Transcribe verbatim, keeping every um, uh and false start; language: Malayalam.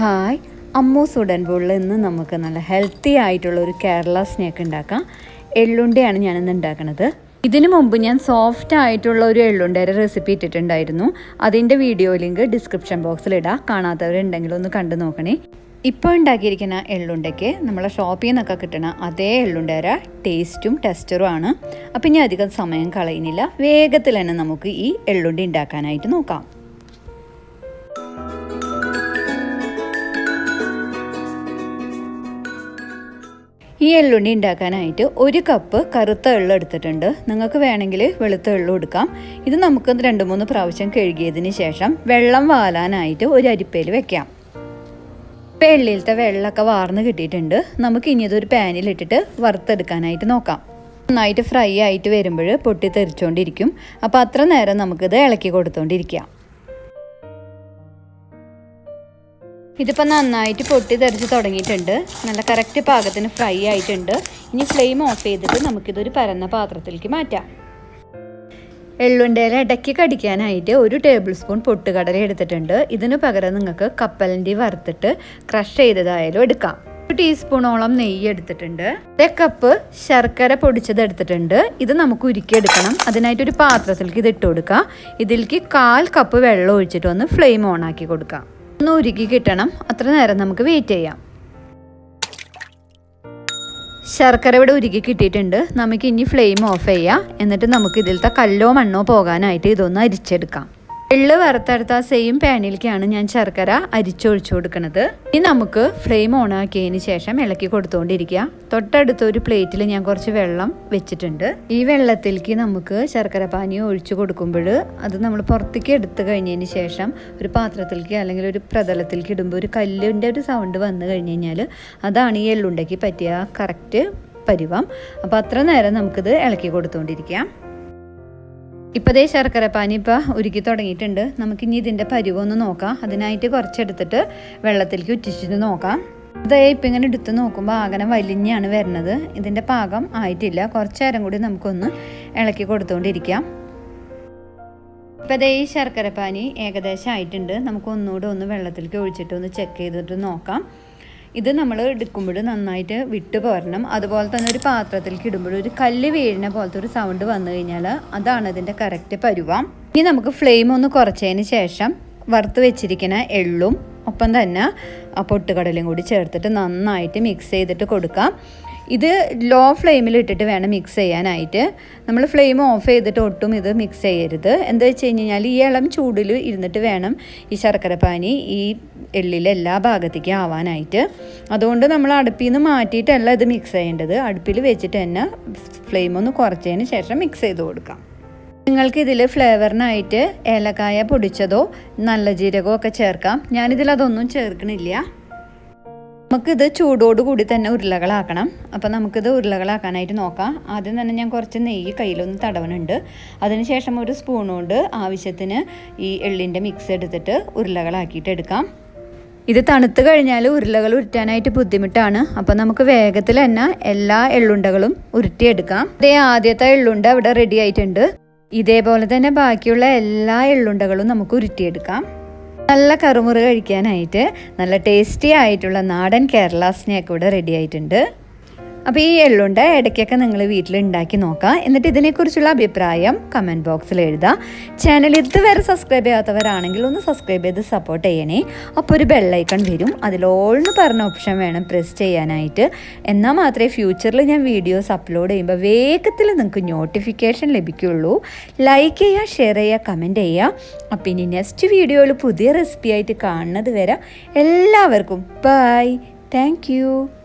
ഹായ്, അമ്മൂസ് ഉടൻ ബോളിൽ നിന്ന് നമുക്ക് നല്ല ഹെൽത്തി ആയിട്ടുള്ള ഒരു കേരള സ്നാക്ക് ഉണ്ടാക്കാം. എള്ളുണ്ടയാണ് ഞാനിന്ന് ഉണ്ടാക്കുന്നത്. ഇതിനു മുമ്പ് ഞാൻ സോഫ്റ്റ് ആയിട്ടുള്ള ഒരു എള്ളുണ്ടയുടെ റെസിപ്പി ഇട്ടിട്ടുണ്ടായിരുന്നു. അതിൻ്റെ വീഡിയോ ലിങ്ക് ഡിസ്ക്രിപ്ഷൻ ബോക്സിൽ ഇടാം. കാണാത്തവരുണ്ടെങ്കിൽ ഒന്ന് കണ്ടു നോക്കണേ. ഇപ്പോൾ ഉണ്ടാക്കിയിരിക്കുന്ന എള്ളുണ്ടയ്ക്ക് നമ്മളെ ഷോപ്പിൽ നിന്നൊക്കെ കിട്ടണ അതേ എള്ളുണ്ടര ടേസ്റ്റും ടെക്സ്ചറും ആണ്. അപ്പം ഇനി അധികം സമയം കളയുന്നില്ല, വേഗത്തിൽ തന്നെ നമുക്ക് ഈ എള്ളുണ്ട ഉണ്ടാക്കാനായിട്ട് നോക്കാം. ഈ എള്ളുണ്ടി ഉണ്ടാക്കാനായിട്ട് ഒരു കപ്പ് കറുത്ത എള്ള് എടുത്തിട്ടുണ്ട്. നിങ്ങൾക്ക് വേണമെങ്കിൽ വെളുത്ത എള്ളും എടുക്കാം. ഇത് നമുക്ക് രണ്ട് മൂന്ന് പ്രാവശ്യം കഴുകിയതിന് ശേഷം വെള്ളം വാലാനായിട്ട് ഒരു അരിപ്പയിൽ വെക്കാം. ഇപ്പം എള്ളിലത്തെ വെള്ളമൊക്കെ വാർന്ന് കിട്ടിയിട്ടുണ്ട്. നമുക്ക് ഇനി ഇതൊരു പാനിലിട്ടിട്ട് വറുത്തെടുക്കാനായിട്ട് നോക്കാം. നന്നായിട്ട് ഫ്രൈ ആയിട്ട് വരുമ്പോൾ പൊട്ടി തെറിച്ചുകൊണ്ടിരിക്കും. അപ്പോൾ അത്ര നേരം നമുക്കിത് ഇളക്കി കൊടുത്തുകൊണ്ടിരിക്കാം. ഇതിപ്പോൾ നന്നായിട്ട് പൊട്ടി തെറിച്ച് തുടങ്ങിയിട്ടുണ്ട്. നല്ല കറക്റ്റ് പാകത്തിന് ഫ്രൈ ആയിട്ടുണ്ട്. ഇനി ഫ്ലെയിം ഓഫ് ചെയ്തിട്ട് നമുക്കിതൊരു പരന്ന പാത്രത്തിലേക്ക് മാറ്റാം. എള്ളുണ്ടയിൽ ഇടയ്ക്ക് കടിക്കാനായിട്ട് ഒരു ടേബിൾ സ്പൂൺ പൊട്ടുകടല എടുത്തിട്ടുണ്ട്. ഇതിന് പകരം നിങ്ങൾക്ക് കപ്പലണ്ടി വറുത്തിട്ട് ക്രഷ് ചെയ്തതായാലും എടുക്കാം. ഒരു ടീസ്പൂണോളം നെയ്യ് എടുത്തിട്ടുണ്ട്. അര കപ്പ് ശർക്കര പൊടിച്ചത് എടുത്തിട്ടുണ്ട്. ഇത് നമുക്ക് ഉരുക്കിയെടുക്കണം. അതിനായിട്ടൊരു പാത്രത്തിലേക്ക് ഇത് ഇട്ട് കൊടുക്കാം. ഇതിലേക്ക് കാൽ കപ്പ് വെള്ളം ഒഴിച്ചിട്ട് ഒന്ന് ഫ്ലെയിം ഓൺ ആക്കി കൊടുക്കാം. ഒന്ന് ഉരുക്കി കിട്ടണം. അത്ര നേരം നമുക്ക് വെയിറ്റ് ചെയ്യാം. ശർക്കര ഇവിടെ ഉരുക്കി കിട്ടിയിട്ടുണ്ട്. നമുക്ക് ഇനി ഫ്ലെയിം ഓഫ് ചെയ്യാം. എന്നിട്ട് നമുക്ക് ഇതിലത്തെ കല്ലോ മണ്ണോ പോകാനായിട്ട് ഇതൊന്ന് അരിച്ചെടുക്കാം. എള്ള് വറുത്തെടുത്ത സെയിം പാനിലേക്കാണ് ഞാൻ ശർക്കര അരിച്ചൊഴിച്ചു കൊടുക്കുന്നത്. ഇനി നമുക്ക് ഫ്ലെയിം ഓൺ ആക്കിയതിന് ശേഷം ഇളക്കി കൊടുത്തുകൊണ്ടിരിക്കുക. തൊട്ടടുത്ത ഒരു പ്ലേറ്റിൽ ഞാൻ കുറച്ച് വെള്ളം വെച്ചിട്ടുണ്ട്. ഈ വെള്ളത്തിലേക്ക് നമുക്ക് ശർക്കര പാനി ഒഴിച്ചു കൊടുക്കുമ്പോൾ അത് നമ്മൾ പുറത്തേക്ക് എടുത്തു കഴിഞ്ഞതിന് ശേഷം ഒരു പാത്രത്തിലേക്ക് അല്ലെങ്കിൽ ഒരു പ്രതലത്തിലേക്ക് ഇടുമ്പോൾ ഒരു കല്ലിൻ്റെ ഒരു സൗണ്ട് വന്നു കഴിഞ്ഞ് കഴിഞ്ഞാൽ അതാണ് ഈ എള്ളുണ്ടയ്ക്ക് പറ്റിയ കറക്റ്റ് പരുവം. അപ്പോൾ അത്ര നേരം നമുക്കിത് ഇളക്കി കൊടുത്തുകൊണ്ടിരിക്കാം. ഇപ്പോൾ ദേ ശർക്കര പാനി ഇപ്പോൾ ഉരുക്കി തുടങ്ങിയിട്ടുണ്ട്. നമുക്കിനി ഇതിൻ്റെ പരുവൊന്ന് നോക്കാം. അതിനായിട്ട് കുറച്ചെടുത്തിട്ട് വെള്ളത്തിലേക്ക് ഉറ്റിച്ചിട്ട് നോക്കാം. അതേ ഇപ്പം ഇങ്ങനെ എടുത്ത് നോക്കുമ്പോൾ ആകെ വലിഞ്ഞാണ് വരുന്നത്. ഇതിൻ്റെ പാകം ആയിട്ടില്ല. കുറച്ച് നേരം കൂടി നമുക്കൊന്ന് ഇളക്കി കൊടുത്തുകൊണ്ടിരിക്കാം. ഇപ്പോൾ ദേ ഈ ശർക്കര പാനി ഏകദേശം ആയിട്ടുണ്ട്. നമുക്ക് ഒന്നുകൂടെ ഒന്ന് വെള്ളത്തിലേക്ക് ഒഴിച്ചിട്ട് ഒന്ന് ചെക്ക് ചെയ്തിട്ട് നോക്കാം. ഇത് നമ്മൾ എടുക്കുമ്പോൾ നന്നായിട്ട് വിട്ട് പോരണം. അതുപോലെ തന്നെ ഒരു പാത്രത്തിലേക്ക് ഇടുമ്പോൾ ഒരു കല്ല് വീഴുന്ന പോലത്തെ ഒരു സൗണ്ട് വന്നു കഴിഞ്ഞാൽ അതാണ് ഇതിൻ്റെ കറക്റ്റ് പരുവം. ഇനി നമുക്ക് ഫ്ലെയിം ഒന്ന് കുറച്ചതിന് ശേഷം വറുത്ത് വെച്ചിരിക്കുന്ന എള്ളും ഒപ്പം തന്നെ ആ പൊട്ടുകടലയും കൂടി ചേർത്തിട്ട് നന്നായിട്ട് മിക്സ് ചെയ്തിട്ട് കൊടുക്കാം. ഇത് ലോ ഫ്ലെയിമിൽ ഇട്ടിട്ട് വേണം മിക്സ് ചെയ്യാനായിട്ട്. നമ്മൾ ഫ്ലെയിം ഓഫ് ചെയ്തിട്ട് ഒട്ടും ഇത് മിക്സ് ചെയ്യരുത്. എന്താ വെച്ച് കഴിഞ്ഞ് കഴിഞ്ഞാൽ ഈ ഇളം ചൂടിൽ ഇരുന്നിട്ട് വേണം ഈ ശർക്കര പാനി ഈ എള്ളിലെ എല്ലാ ഭാഗത്തേക്കും ആവാനായിട്ട്. അതുകൊണ്ട് നമ്മൾ അടുപ്പിൽ നിന്ന് മാറ്റിയിട്ടല്ല ഇത് മിക്സ് ചെയ്യേണ്ടത്. അടുപ്പിൽ വെച്ചിട്ട് തന്നെ ഫ്ലെയിം ഒന്ന് കുറച്ചതിന് ശേഷം മിക്സ് ചെയ്ത് കൊടുക്കാം. നിങ്ങൾക്ക് ഇതിൽ ഫ്ലേവറിനായിട്ട് ഏലക്കായ പൊടിച്ചതോ നല്ല ജീരകമോ ഒക്കെ ചേർക്കാം. ഞാനിതിലതൊന്നും ചേർക്കണില്ല. നമുക്കിത് ചൂടോടുകൂടി തന്നെ ഉരുളകളാക്കണം. അപ്പോൾ നമുക്കിത് ഉരുളകളാക്കാനായിട്ട് നോക്കാം. ആദ്യം തന്നെ ഞാൻ കുറച്ച് നെയ്യ് കയ്യിലൊന്ന് തടവണുണ്ട്. അതിനുശേഷം ഒരു സ്പൂൺ കൊണ്ട് ആവശ്യത്തിന് ഈ എള്ളിൻ്റെ മിക്സ് എടുത്തിട്ട് ഉരുളകളാക്കിയിട്ട് എടുക്കാം. ഇത് തണുത്ത് കഴിഞ്ഞാൽ ഉരുളകൾ ഉരുട്ടാനായിട്ട് ബുദ്ധിമുട്ടാണ്. അപ്പോൾ നമുക്ക് വേഗത്തിൽ തന്നെ എല്ലാ എള്ളുണ്ടകളും ഉരുട്ടിയെടുക്കാം. ഇതേ ആദ്യത്തെ എള്ളുണ്ട ഇവിടെ റെഡി ആയിട്ടുണ്ട്. ഇതേപോലെ തന്നെ ബാക്കിയുള്ള എല്ലാ എള്ളുണ്ടകളും നമുക്ക് ഉരുട്ടിയെടുക്കാം. നല്ല കറുമുറ് കഴിക്കാനായിട്ട് നല്ല ടേസ്റ്റി ആയിട്ടുള്ള നാടൻ കേരള സ്നാക്ക് ഇവിടെ റെഡി ആയിട്ടുണ്ട്. അപ്പോൾ ഈ എള്ളുണ്ട ഇടയ്ക്കൊക്കെ നിങ്ങൾ വീട്ടിൽ ഉണ്ടാക്കി നോക്കാം. എന്നിട്ട് ഇതിനെക്കുറിച്ചുള്ള അഭിപ്രായം കമൻറ്റ് ബോക്സിൽ എഴുതാം. ചാനൽ ഇതുവരെ സബ്സ്ക്രൈബ് ചെയ്യാത്തവരാണെങ്കിൽ ഒന്ന് സബ്സ്ക്രൈബ് ചെയ്ത് സപ്പോർട്ട് ചെയ്യണേ. അപ്പോൾ ഒരു ബെല്ലൈക്കൺ വരും. അതിൽ ഓൾ എന്ന് പറഞ്ഞ ഓപ്ഷൻ വേണം പ്രസ് ചെയ്യാനായിട്ട്. എന്നാൽ മാത്രമേ ഫ്യൂച്ചറിൽ ഞാൻ വീഡിയോസ് അപ്ലോഡ് ചെയ്യുമ്പോൾ വേഗത്തിൽ നിങ്ങൾക്ക് നോട്ടിഫിക്കേഷൻ ലഭിക്കുകയുള്ളൂ. ലൈക്ക് ചെയ്യുക, ഷെയർ ചെയ്യുക, കമൻറ്റ് ചെയ്യുക. അപ്പോൾ ഇനി നെക്സ്റ്റ് വീഡിയോയിൽ പുതിയ റെസിപ്പി ആയിട്ട് കാണുന്നത് വരെ എല്ലാവർക്കും ബൈ. Thank you.